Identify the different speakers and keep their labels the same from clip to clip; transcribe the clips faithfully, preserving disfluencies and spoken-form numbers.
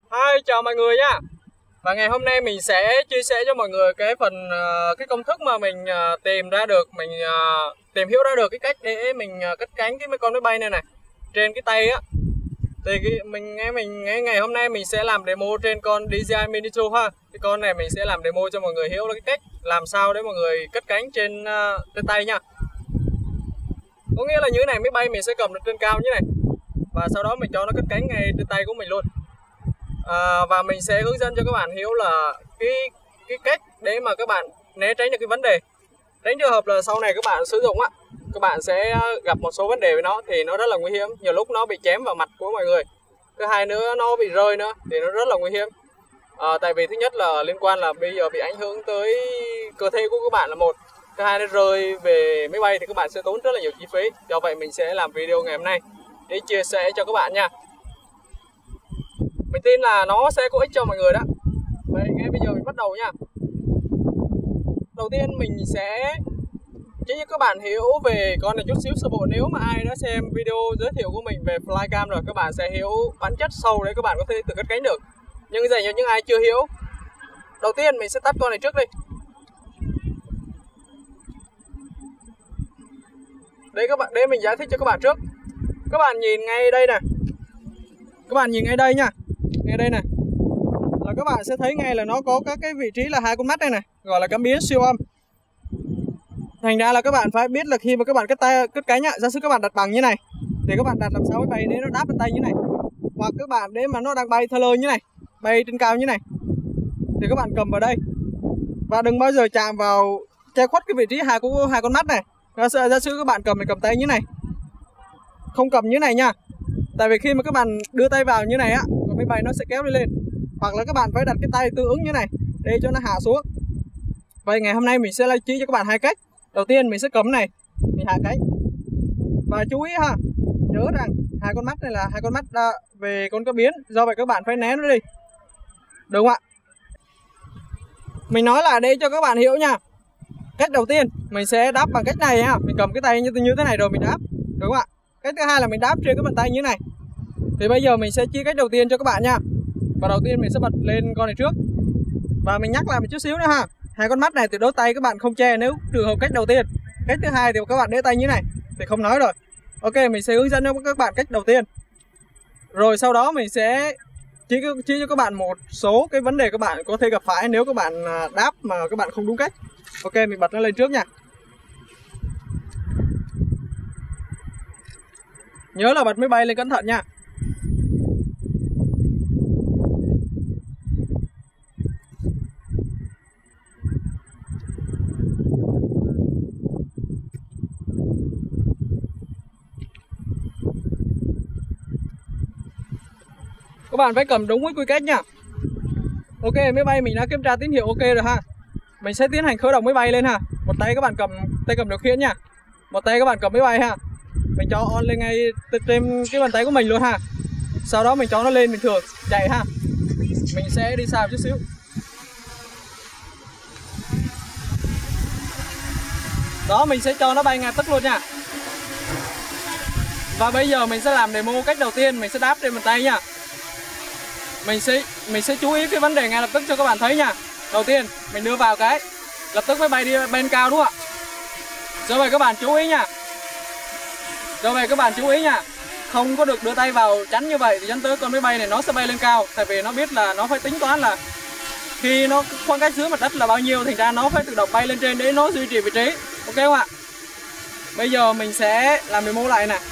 Speaker 1: Hi, chào mọi người nha. Và ngày hôm nay mình sẽ chia sẻ cho mọi người cái phần uh, cái công thức mà mình uh, tìm ra được, mình uh, tìm hiểu ra được cái cách để mình uh, cất cánh cái con máy bay này này trên cái tay á. Thì cái, mình nghe mình nghe ngày hôm nay mình sẽ làm demo trên con đê gi i Mini hai ha. Cái con này mình sẽ làm demo cho mọi người hiểu là cái cách làm sao để mọi người cất cánh trên uh, trên tay nha. Có nghĩa là như thế này, máy bay mình sẽ cầm được trên cao như này và sau đó mình cho nó cất cánh ngay trên tay của mình luôn. À, và mình sẽ hướng dẫn cho các bạn hiểu là cái cái cách để mà các bạn né tránh được cái vấn đề, tránh trường hợp là sau này các bạn sử dụng á, các bạn sẽ gặp một số vấn đề với nó thì nó rất là nguy hiểm. Nhiều lúc nó bị chém vào mặt của mọi người, thứ hai nữa nó bị rơi nữa thì nó rất là nguy hiểm. À, tại vì thứ nhất là liên quan là bây giờ bị ảnh hưởng tới cơ thể của các bạn là một, thứ hai nó rơi về máy bay thì các bạn sẽ tốn rất là nhiều chi phí. Do vậy mình sẽ làm video ngày hôm nay để chia sẻ cho các bạn nha. Mình tin là nó sẽ có ích cho mọi người đó. Vậy ngay bây giờ mình bắt đầu nha. Đầu tiên mình sẽ chỉ cho các bạn hiểu về con này chút xíu sơ bộ. Nếu mà ai đã xem video giới thiệu của mình về Flycam rồi, các bạn sẽ hiểu bản chất sâu để các bạn có thể tự cất cánh được. Nhưng dành cho những ai chưa hiểu, đầu tiên mình sẽ tắt con này trước đi. Đây các bạn, để mình giải thích cho các bạn trước. Các bạn nhìn ngay đây nè. Các bạn nhìn ngay đây nha. Ngay đây này là các bạn sẽ thấy ngay là nó có các cái vị trí là hai con mắt đây này, gọi là cảm biến siêu âm. Thành ra là các bạn phải biết là khi mà các bạn cất tay cất cánh á, giả sử các bạn đặt bằng như này thì các bạn đặt làm sao mới bay để nó đáp lên tay như này, hoặc các bạn để mà nó đang bay thơ lơ như này, bay trên cao như này thì các bạn cầm vào đây và đừng bao giờ chạm vào che khuất cái vị trí hai của hai con mắt này. Giả sử các bạn cầm thì cầm tay như này, không cầm như này nha. Tại vì khi mà các bạn đưa tay vào như này á, máy bay nó sẽ kéo đi lên. Hoặc là các bạn phải đặt cái tay tương ứng như này để cho nó hạ xuống. Vậy ngày hôm nay mình sẽ chỉ cho các bạn hai cách. Đầu tiên mình sẽ cầm này, mình hạ cánh. Và chú ý ha, nhớ rằng hai con mắt này là hai con mắt về con cảm biến, do vậy các bạn phải né nó đi. Đúng không ạ? Mình nói là để cho các bạn hiểu nha. Cách đầu tiên mình sẽ đáp bằng cách này ha, mình cầm cái tay như như thế này rồi mình đáp, đúng không ạ? Cách thứ hai là mình đáp trên cái bàn tay như này. Thì bây giờ mình sẽ chia cách đầu tiên cho các bạn nha. Và đầu tiên mình sẽ bật lên con này trước. Và mình nhắc lại một chút xíu nữa ha. Hai con mắt này thì đôi tay các bạn không che nếu trường hợp cách đầu tiên. Cách thứ hai thì các bạn để tay như này thì không nói rồi. Ok, mình sẽ hướng dẫn cho các bạn cách đầu tiên. Rồi sau đó mình sẽ chỉ, chỉ cho các bạn một số cái vấn đề các bạn có thể gặp phải nếu các bạn đáp mà các bạn không đúng cách. Ok, mình bật nó lên trước nha. Nhớ là bật máy bay lên cẩn thận nha. Các bạn phải cầm đúng cái quy cách nha. Ok, máy bay mình đã kiểm tra tín hiệu ok rồi ha. Mình sẽ tiến hành khởi động máy bay lên ha. Một tay các bạn cầm tay cầm điều khiển nha. Một tay các bạn cầm máy bay ha. Mình cho on lên ngay trên cái bàn tay của mình luôn ha. Sau đó mình cho nó lên bình thường chạy ha. Mình sẽ đi xa một chút xíu. Đó, mình sẽ cho nó bay ngay tức luôn nha. Và bây giờ mình sẽ làm demo cách đầu tiên, mình sẽ đáp trên bàn tay nha. Mình sẽ mình sẽ chú ý cái vấn đề ngay lập tức cho các bạn thấy nha. Đầu tiên mình đưa vào cái lập tức máy bay đi bên cao, đúng không ạ? Do vậy các bạn chú ý nha. Do vậy các bạn chú ý nha. Không có được đưa tay vào chắn như vậy thì dẫn tới con máy bay này nó sẽ bay lên cao. Tại vì nó biết là nó phải tính toán là khi nó khoảng cách dưới mặt đất là bao nhiêu, thành ra nó phải tự động bay lên trên để nó duy trì vị trí. Ok không ạ? Bây giờ mình sẽ làm demo lại nè.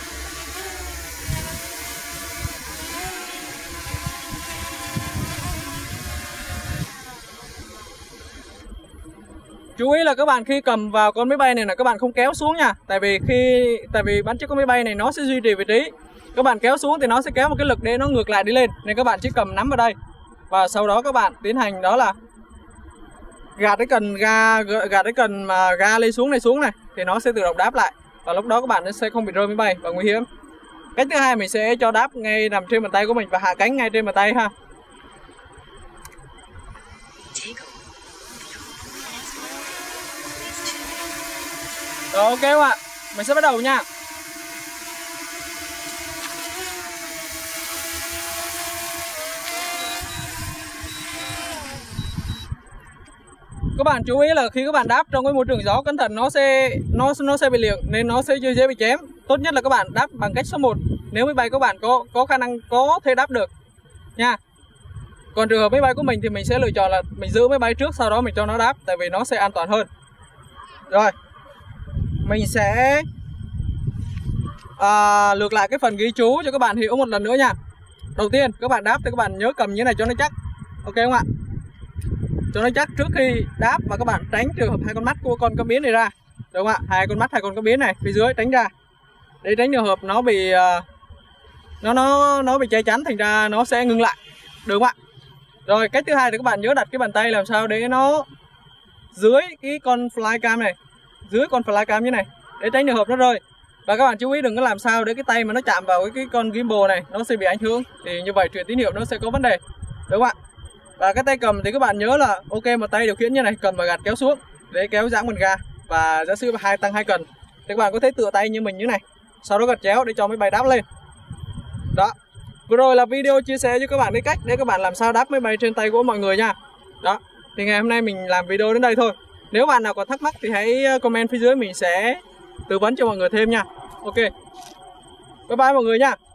Speaker 1: Chú ý là các bạn khi cầm vào con máy bay này là các bạn không kéo xuống nha. Tại vì khi tại vì bản chất con máy bay này nó sẽ duy trì vị trí. Các bạn kéo xuống thì nó sẽ kéo một cái lực để nó ngược lại đi lên. Nên các bạn chỉ cầm nắm vào đây. Và sau đó các bạn tiến hành đó là gạt cái cần ga gạt cái cần mà ga lên xuống này xuống này thì nó sẽ tự động đáp lại. Và lúc đó các bạn sẽ không bị rơi máy bay và nguy hiểm. Cách thứ hai mình sẽ cho đáp ngay nằm trên bàn tay của mình và hạ cánh ngay trên bàn tay ha. Rồi ok không ạ? Mình sẽ bắt đầu nha. Các bạn chú ý là khi các bạn đáp trong cái môi trường gió, cẩn thận nó sẽ nó nó sẽ bị liệng nên nó sẽ dễ bị chém. Tốt nhất là các bạn đáp bằng cách số một nếu máy bay các bạn có có khả năng có thể đáp được nha. Còn trường hợp máy bay của mình thì mình sẽ lựa chọn là mình giữ máy bay trước, sau đó mình cho nó đáp, tại vì nó sẽ an toàn hơn. Rồi mình sẽ à, lược lại cái phần ghi chú cho các bạn hiểu một lần nữa nha. Đầu tiên các bạn đáp thì các bạn nhớ cầm như thế này cho nó chắc, ok không ạ? Cho nó chắc trước khi đáp, và các bạn tránh trường hợp hai con mắt của con cá biến này ra, được không ạ? Hai con mắt hai con cá biến này phía dưới tránh ra để tránh trường hợp nó bị uh, nó nó nó bị che chắn, thành ra nó sẽ ngưng lại, được không ạ? Rồi cách thứ hai thì các bạn nhớ đặt cái bàn tay làm sao để nó dưới cái con flycam này, dưới con flycam như này để tránh trường hợp nó rơi. Và các bạn chú ý đừng có làm sao để cái tay mà nó chạm vào cái, cái con gimbal này, nó sẽ bị ảnh hưởng, thì như vậy truyền tín hiệu nó sẽ có vấn đề, đúng không ạ? Và cái tay cầm thì các bạn nhớ là ok, một tay điều khiển như này, cầm và gạt kéo xuống để kéo giãn bình ga, và giả sử hai tăng hai cần thì các bạn có thể tựa tay như mình như này, sau đó gạt chéo để cho máy bay đáp lên. Đó, vừa rồi là video chia sẻ cho các bạn cái cách để các bạn làm sao đáp máy bay trên tay của mọi người nha. Đó, thì ngày hôm nay mình làm video đến đây thôi. Nếu bạn nào có thắc mắc thì hãy comment phía dưới, mình sẽ tư vấn cho mọi người thêm nha. Ok, bye bye mọi người nha.